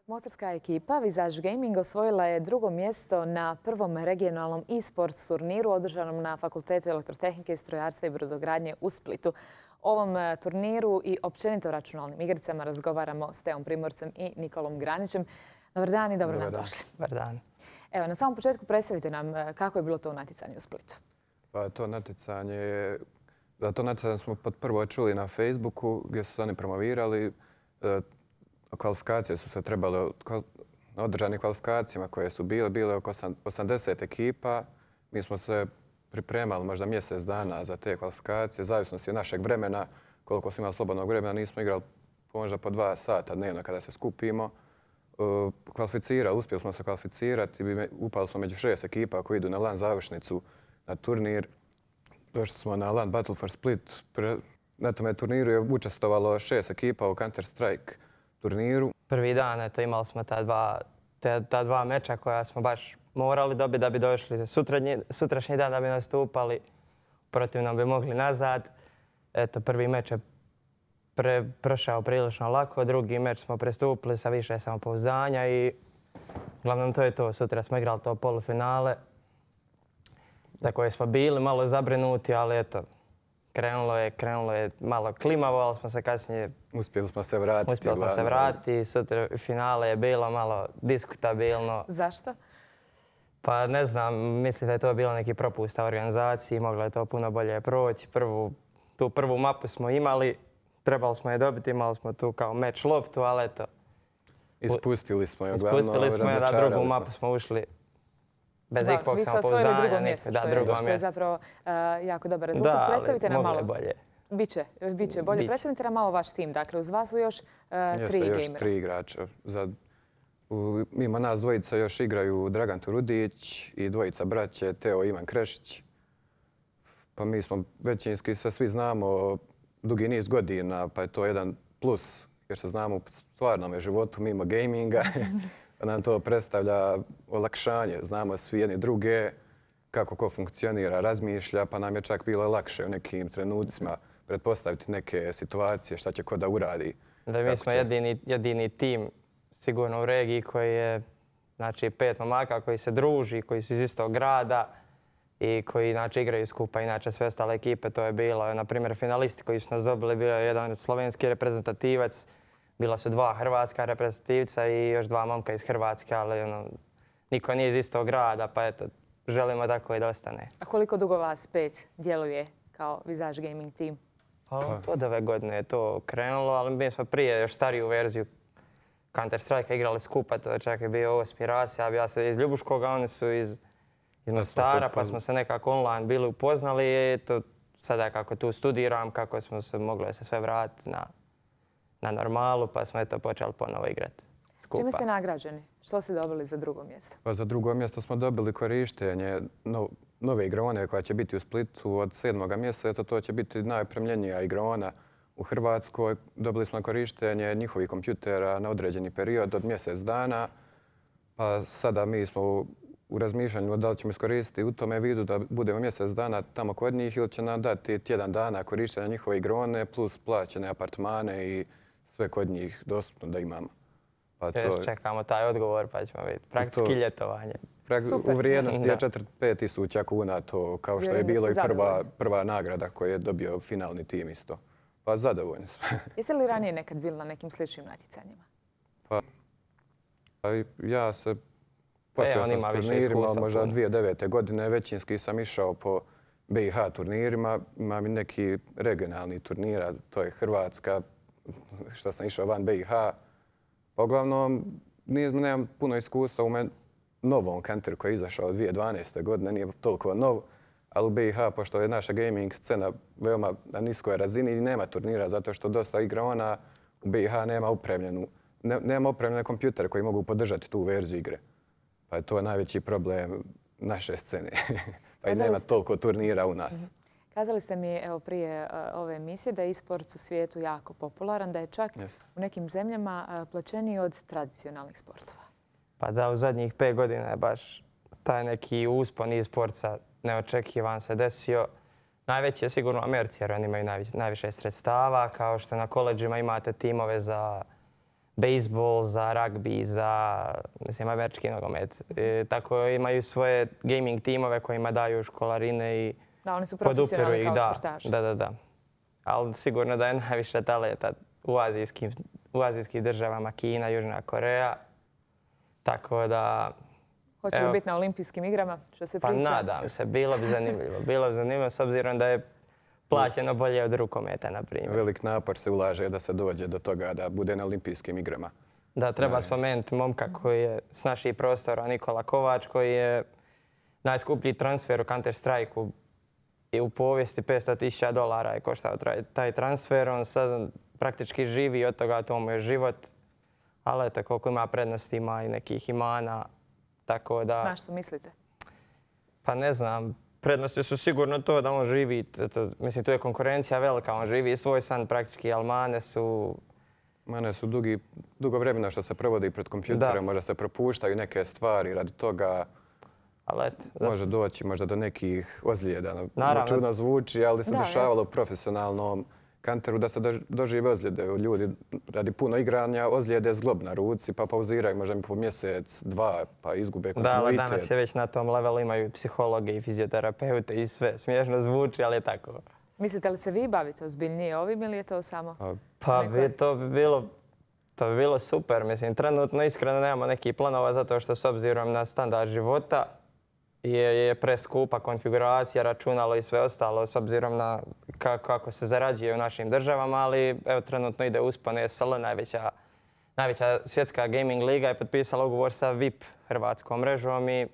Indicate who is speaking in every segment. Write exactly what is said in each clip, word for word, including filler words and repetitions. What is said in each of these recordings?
Speaker 1: Mostarska ekipa Visage Gaming osvojila je drugo mjesto na prvom regionalnom e-sports turniru održanom na Fakultetu elektrotehnike, strojarstva i brodogradnje u Splitu. O ovom turniru i općenito računalnim igricama razgovaramo s Teom Primorcem i Nikolom Granićem. Dobar dan i dobro nam došli.
Speaker 2: Dobar dan.
Speaker 1: Evo, na samom početku predstavite nam kako je bilo to natjecanje u Splitu.
Speaker 3: Pa to natjecanje, za to natjecanje smo pod prvo čuli na Facebooku gdje su se oni promovirali. Kvalifikacije su se trebale, na održanim kvalifikacijama koje su bile, bile oko osamdeset ekipa. Mi smo se pripremali možda mjesec dana za te kvalifikacije, zavisnosti od našeg vremena, koliko smo imali slobodnog vremena, nismo igrali možda po dva sata dnevno kada se skupimo. Kvalificirali, uspjeli smo se kvalificirati, upali smo među šest ekipa koji idu na LAN završnicu na turnir. Došli smo na LAN Battle for Split. Na tome turniru je učestvovalo šest ekipa u Counter-Strike turniru.
Speaker 2: Prvi dan eto, imali smo ta dva, te, ta dva meča koja smo baš morali dobiti da bi došli sutrašnji, sutrašnji dan da bi nastupali. Protivno bi mogli nazad. Eto, prvi meč je pre, prošao prilično lako, drugi meč smo prestupili sa više samopouzdanja i uglavnom to je to. Sutra smo igrali to polufinale za koje smo bili malo zabrinuti, ali eto, Krenulo je, krenulo je malo klimavo, ali smo se kasnije...
Speaker 3: Uspjeli smo se vratiti.
Speaker 2: Uspjeli smo se vratiti. Sutra finale je bilo malo diskutabilno.
Speaker 1: Zašto?
Speaker 2: Pa ne znam, mislim da je to bilo neki propust u organizaciji. Moglo je to puno bolje proći. Prvu, tu prvu mapu smo imali, trebali smo je dobiti, imali smo tu kao meč loptu, ali eto...
Speaker 3: Ispustili smo je.
Speaker 2: Ispustili smo je, na drugu mapu smo ušli. Bez ikakvog samopouzdanja.
Speaker 1: Vi ste osvojili drugo mjesto, što, je, što je zapravo uh, jako dobar rezultat.
Speaker 2: Da,
Speaker 1: Predstavite nam malo.
Speaker 2: bolje.
Speaker 1: Biće, biće bolje.
Speaker 2: Biće.
Speaker 1: Predstavite nam malo vaš tim. Dakle, uz vas su još uh,
Speaker 3: Jeste,
Speaker 1: tri
Speaker 3: još
Speaker 1: gejmera.
Speaker 3: tri igrača. Za, u, mimo nas dvojica još igraju Dragan Turudić i dvojica braće Teo i Ivan Krešić. Pa mi smo većinski se svi znamo dugi niz godina, pa je to jedan plus jer se znamo u stvarnom životu mimo gaminga. Nam to predstavlja olakšanje. Znamo svi jedni druge, kako ko funkcionira, razmišlja, pa nam je čak bilo lakše u nekim trenucima pretpostaviti neke situacije, šta će ko da uradi.
Speaker 2: Da, mi smo jedini, jedini tim sigurno u regiji koji je znači, pet momaka koji se druži, koji su iz istog grada i koji znači, igraju skupa. Inače sve ostale ekipe to je bilo. Na primjer, finalisti koji su nas dobili bio je jedan slovenski reprezentativac, bila su dva hrvatska reprezentativca i još dva momka iz Hrvatske, ali ono, niko nije iz istog grada, pa eto, želimo tako i da ostane.
Speaker 1: A koliko dugo vas pet djeluje kao Visage Gaming team?
Speaker 2: Pa, od ove godine je to krenulo, ali mi smo prije još stariju verziju Counter-Strike igrali skupa, to čak je bio osmi ras, ja sam iz Ljubuškoga, oni su iz, iz Mostara, pa smo se nekako online bili upoznali i eto, sada kako tu studiram, kako smo se mogli se sve vratiti na na normalu, pa smo eto počeli ponovo igrati skupa.
Speaker 1: Čime ste nagrađeni? Što ste dobili za drugo mjesto?
Speaker 3: Pa za drugo mjesto smo dobili korištenje no, nove igrone koja će biti u Splitu od sedmoga mjeseca. To će biti najopremljenija igrona u Hrvatskoj. Dobili smo korištenje njihovih kompjutera na određeni period od mjesec dana. Pa sada mi smo u razmišljanju da li ćemo iskoristiti u tome vidu da budemo mjesec dana tamo kod njih ili će nam dati tjedan dana korištenja njihove igrone plus plaćene apartmane i sve kod njih dostupno da imamo.
Speaker 2: Pa to... Čekamo taj odgovor pa ćemo vidjeti. Praktički to... ljetovanje.
Speaker 3: U vrijednosti je četiri do pet tisuća kuna, to kao što je bilo i prva, prva nagrada koju je dobio finalni tim isto. Pa zadovoljni smo.
Speaker 1: Jeste li ranije nekad bili na nekim sličnim natjecanjima?
Speaker 3: Pa, pa ja se počeo
Speaker 2: e,
Speaker 3: sam s turnirima, možda od dvije tisuće devete. godine. Većinski sam išao po B i H turnirima. Imam i neki regionalni turnira, to je Hrvatska, što sam išao van B i H. Pa uglavnom, nemam puno iskustva u novom Counteru koji je izašao od dvije tisuće dvanaeste. godine, nije toliko nov, ali u B i H, pošto je naša gaming scena veoma na niskoj razini i nema turnira, zato što dosta igra ona u B i H nema opremljenu, ne, nema opremljene kompjutere koji mogu podržati tu verziju igre. Pa je to najveći problem naše scene. Pa i nema toliko turnira u nas.
Speaker 1: Kazali ste mi evo, prije uh, ove emisije da je e-sport u svijetu jako popularan, da je čak yes. u nekim zemljama uh, plaćeniji od tradicionalnih sportova.
Speaker 2: Pa da, u zadnjih pet godina je baš taj neki uspon e-sportsa neočekivan se desio. Najveći je sigurno Americi jer oni imaju najviše, najviše sredstava, kao što na koleđima imate timove za bejsbol, za ragbi, za mislim, američki nogomet. E, tako imaju svoje gaming timove kojima daju školarine i
Speaker 1: Da, oni su
Speaker 2: podupiru
Speaker 1: profesionalni
Speaker 2: ih.
Speaker 1: kao
Speaker 2: Da,
Speaker 1: sportaši.
Speaker 2: da, da, da. Ali sigurno da je najviše talenta u azijskim, u azijskim državama, Kina, Južna Koreja. Tako da...
Speaker 1: Hoće li
Speaker 2: evo,
Speaker 1: biti na olimpijskim igrama, što se
Speaker 2: Pa
Speaker 1: priča?
Speaker 2: nadam se, bilo bi zanimljivo. Bilo bi zanimljivo s obzirom da je plaćeno bolje od rukometa, na primjer.
Speaker 3: Velik napor se ulaže da se dođe do toga da bude na olimpijskim igrama.
Speaker 2: Da, treba spomenuti momka koji je s naših prostora, Nikola Kovač, koji je najskuplji transfer u Counter-Strike-u i u povijesti petsto tisuća dolara je koštao taj- taj transfer. On sad praktički živi od toga, to mu je život. Ali eto, koliko ima prednosti, ima i nekih imana. Tako da...
Speaker 1: Na što mislite?
Speaker 2: Pa ne znam, prednosti su sigurno to da on živi, eto, mislim tu je konkurencija velika, on živi svoj san praktički, ali mane su...
Speaker 3: Mane su dugi, dugo vremena što se provodi pred kompjuterom,
Speaker 2: Da.
Speaker 3: možda se propuštaju neke stvari radi toga.
Speaker 2: Ali eto, da
Speaker 3: Može doći možda do nekih ozljeda.
Speaker 2: Naravno.
Speaker 3: Čudno zvuči, ali se
Speaker 1: Da,
Speaker 3: dešavalo
Speaker 1: jesno.
Speaker 3: u profesionalnom kanteru da se dož- dožive ozljede. Ljudi radi puno igranja, ozljede zglob na ruci, pa pauziraju možda po mjesec, dva, pa izgube
Speaker 2: da, ali
Speaker 3: kontinuitet.
Speaker 2: danas je već na tom levelu, imaju i psihologe i fizioterapeute i sve. Smiješno zvuči, ali je tako.
Speaker 1: Mislite li se vi bavite ozbiljnije ovim ili je to samo...
Speaker 3: Pa,
Speaker 2: Pa
Speaker 1: Neko
Speaker 2: bi,
Speaker 1: je-
Speaker 2: to bi bilo... To bi bilo super, mislim, trenutno iskreno nemamo nekih planova zato što s obzirom na standard života je, je preskupa konfiguracija, računalo i sve ostalo s obzirom na ka- kako se zarađuje u našim državama, ali evo trenutno ide uspon E S L, najveća, najveća svjetska gaming liga je potpisala ugovor sa V I P hrvatskom mrežom i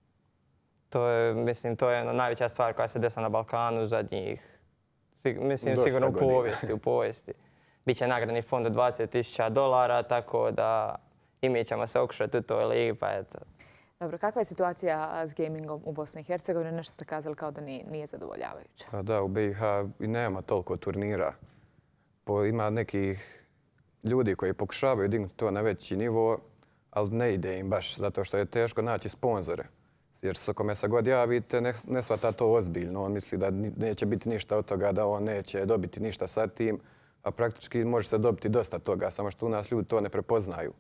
Speaker 2: to je, mislim, to je jedna najveća stvar koja se desila na Balkanu zadnjih, sig- mislim,
Speaker 3: Dosta
Speaker 2: sigurno u
Speaker 3: godina.
Speaker 2: povijesti, u povijesti. Biće nagradni fond od dvadeset tisuća dolara, tako da i mi ćemo se okušati u toj ligi, pa eto.
Speaker 1: Dobro, kakva je situacija s gamingom u Bosni i Hercegovini? Nešto ste kazali kao da nije, nije zadovoljavajuća.
Speaker 3: Pa da, u B i H i nema toliko turnira. Po, ima nekih ljudi koji pokušavaju dignuti to na veći nivo, ali ne ide im baš, zato što je teško naći sponzore. Jer s kome se god javite, ne, ne shvata to ozbiljno. On misli da ni- neće biti ništa od toga, da on neće dobiti ništa sa tim, a praktički može se dobiti dosta toga, samo što u nas ljudi to ne prepoznaju.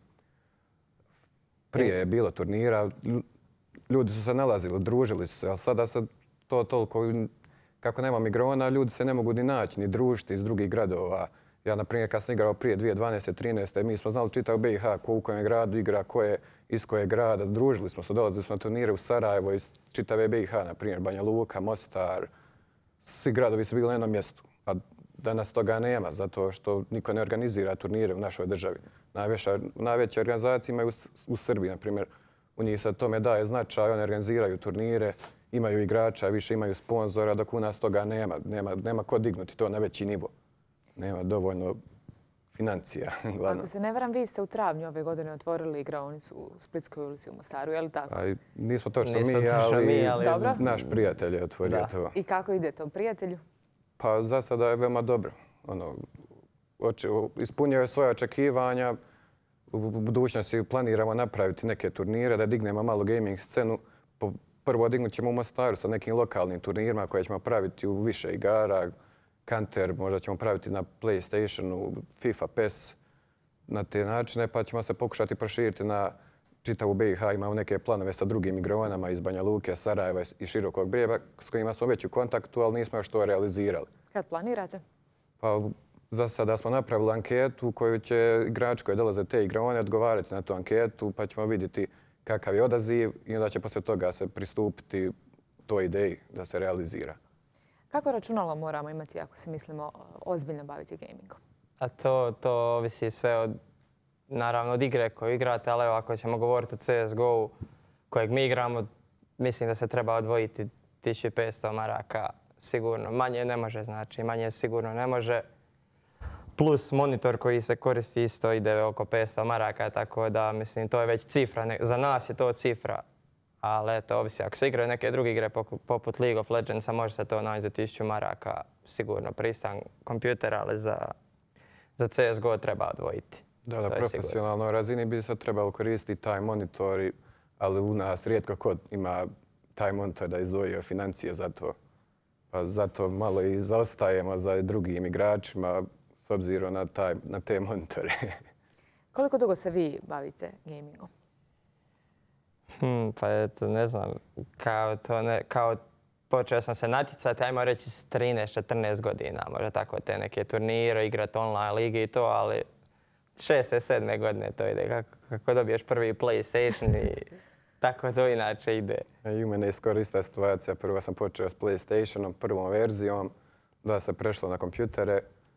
Speaker 3: Prije je bilo turnira, lju- ljudi su se nalazili, družili su se, ali sada se to toliko, kako nema migrona, ljudi se ne mogu ni naći, ni družiti iz drugih gradova. Ja, na primjer, kad sam igrao prije dvije tisuće dvanaeste trinaeste mi smo znali čitav B i H ko u kojem gradu igra, ko je iz kojeg grada. Družili smo se, dolazili smo na turnire u Sarajevo, iz čitave B i H, na primjer, Banja Luka, Mostar. Svi gradovi su bili na jednom mjestu. A danas toga nema, zato što niko ne organizira turnire u našoj državi. Najveća, najveće organizacije imaju u, S- u Srbiji, na primjer. U njih se tome daje značaj, oni organiziraju turnire, imaju igrača, više imaju sponzora, dok u nas toga nema. Nema, nema ko dignuti to na veći nivo. Nema dovoljno financija, glavno.
Speaker 1: Ako se ne varam, vi ste u travnju ove godine otvorili igraonicu u Splitskoj ulici u Mostaru, je li tako?
Speaker 3: A i nismo točno
Speaker 2: Nismo
Speaker 3: mi,
Speaker 2: točno
Speaker 3: ali,
Speaker 2: mi, ali-
Speaker 1: Dobro.
Speaker 3: naš prijatelj je otvorio
Speaker 2: Da.
Speaker 3: to.
Speaker 1: I kako ide to, prijatelju?
Speaker 3: Pa za sada je veoma dobro. Ono, oče, ispunjaju svoje očekivanja. U budućnosti planiramo napraviti neke turnire, da dignemo malo gaming scenu. Po- Prvo dignut ćemo u Mostaru sa nekim lokalnim turnirima koje ćemo praviti u više igara. Counter, možda ćemo praviti na PlayStationu, FIFA, P E S, na te načine, pa ćemo se pokušati proširiti na čitavu B i H. Imamo neke planove sa drugim igronama iz Banja Luke, Sarajeva i Širokog Brijega s kojima smo već u kontaktu, ali nismo još to realizirali.
Speaker 1: Kad planirate?
Speaker 3: Pa za sada smo napravili anketu u koju će igrači koji dolaze te igrone odgovarati na tu anketu, pa ćemo vidjeti kakav je odaziv i onda će poslije toga se pristupiti toj ideji da se realizira.
Speaker 1: Kako računalo moramo imati ako se mislimo ozbiljno baviti gamingom?
Speaker 2: A to, to ovisi sve od, naravno, od igre koju igrate, ali evo, ako ćemo govoriti o C S G O kojeg mi igramo, mislim da se treba odvojiti tisuću petsto maraka sigurno. Manje ne može, znači, manje sigurno ne može. Plus monitor koji se koristi isto ide oko petsto maraka, tako da, mislim, to je već cifra. Ne- Za nas je to cifra. Ali eto, ovisi, ako se igraju neke druge igre poku- poput League of Legendsa, može se to naći za tisuću maraka, sigurno pristan kompjuter, ali za, za C S G O treba odvojiti.
Speaker 3: Da,
Speaker 2: To
Speaker 3: na
Speaker 2: je sigurno.
Speaker 3: profesionalnoj razini bi se trebalo koristiti taj monitor, ali u nas rijetko ko ima taj monitor da izdvojio financije za to. Pa zato malo i zaostajemo za drugim igračima s obzirom na, taj, na te monitore.
Speaker 1: Koliko dugo se vi bavite gamingom?
Speaker 2: Hmm, pa eto, ne znam, kao to ne, kao počeo sam se natjecati, ajmo reći s trinaest četrnaest godina, možda tako te neke turnire, igrati online ligi i to, ali šeste sedme godine to ide, kako, kako dobiješ prvi PlayStation i tako to inače ide.
Speaker 3: I u mene je skoro ista situacija. Prvo sam počeo s PlayStationom, prvom verzijom, da se prešlo na kompjutere.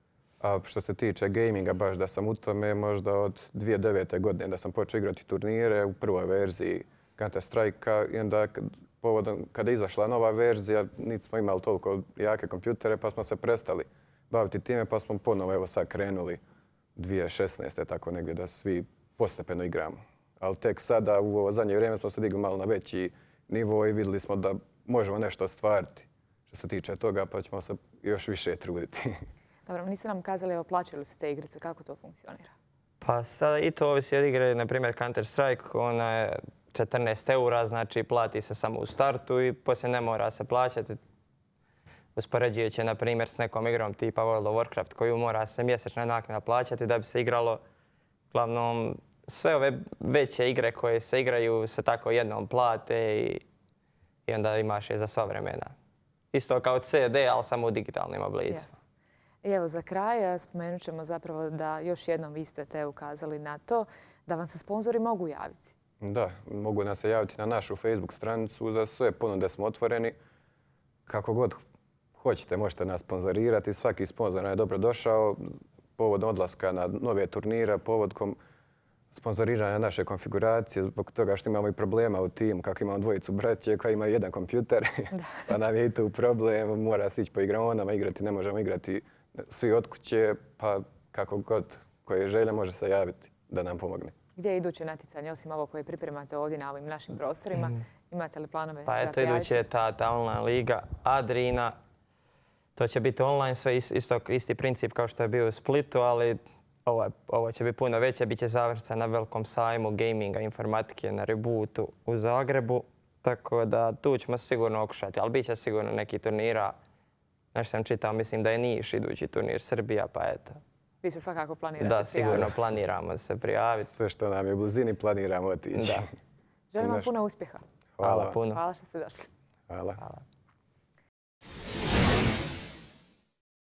Speaker 3: A što se tiče gaminga, baš da sam u tome možda od dvije tisuće devete. godine da sam počeo igrati turnire u prvoj verziji Counter Strike-a i onda povodom kada je izašla nova verzija, niti smo imali toliko jake kompjutere pa smo se prestali baviti time pa smo ponovo evo sad krenuli dvije tisuće šesnaeste. tako negdje da svi postepeno igramo. Ali tek sada u ovo zadnje vrijeme smo se digli malo na veći nivo i vidjeli smo da možemo nešto ostvariti što se tiče toga pa ćemo se još više truditi.
Speaker 1: Dobro, niste nam kazali, evo, plaćaju li se te igrice, kako to funkcionira?
Speaker 2: Pa sada i to ovisi od igre, na primjer Counter Strike, ona je četrnaest eura, znači plati se samo u startu i poslije ne mora se plaćati. Uspoređujući, na primjer, s nekom igrom tipa World of Warcraft koju mora se mjesečna naknada plaćati da bi se igralo. Uglavnom, sve ove veće igre koje se igraju se tako jednom plate i, i onda imaš je za sva vremena. Isto kao C D, ali samo u digitalnim oblicima.
Speaker 1: Yes. I evo za kraj spomenut ćemo zapravo da još jednom vi ste te ukazali na to da vam se sponzori mogu javiti.
Speaker 3: Da, mogu nas se javiti na našu Facebook stranicu. Za sve ponude smo otvoreni. Kako god hoćete možete nas sponzorirati. Svaki sponzor je dobro došao. Povodom odlaska na nove turnire, povodkom sponzoriranja naše konfiguracije, zbog toga što imamo i problema u timu, kako imamo dvojicu braće koji imaju jedan kompjuter, pa nam je i tu problem, mora se ići po igraonama, igrati ne možemo igrati svi od kuće, pa kako god koje želje može se javiti da nam pomogne.
Speaker 1: Gdje je iduće natjecanje, osim ovo koje pripremate ovdje na ovim našim prostorima? Imate li planove
Speaker 2: pa
Speaker 1: za
Speaker 2: eto, iduće je ta, ta online liga Adrina. To će biti online, sve isto, isti princip kao što je bio u Splitu, ali ovo, ovo će biti puno veće. Biće završen na velikom sajmu gaminga, informatike na Rebootu u Zagrebu. Tako da tu ćemo sigurno okušati, ali bit će sigurno neki turnira. Nešto sam čitao, mislim da je Niš idući turnir Srbija, pa eto.
Speaker 1: Vi se svakako planirate
Speaker 2: Da, sigurno planiramo se prijaviti.
Speaker 3: Sve što nam je u blizini planiramo otići.
Speaker 1: Želim vam puno uspjeha.
Speaker 2: Hvala puno.
Speaker 1: Hvala što ste došli.
Speaker 3: Hvala.
Speaker 2: Hvala.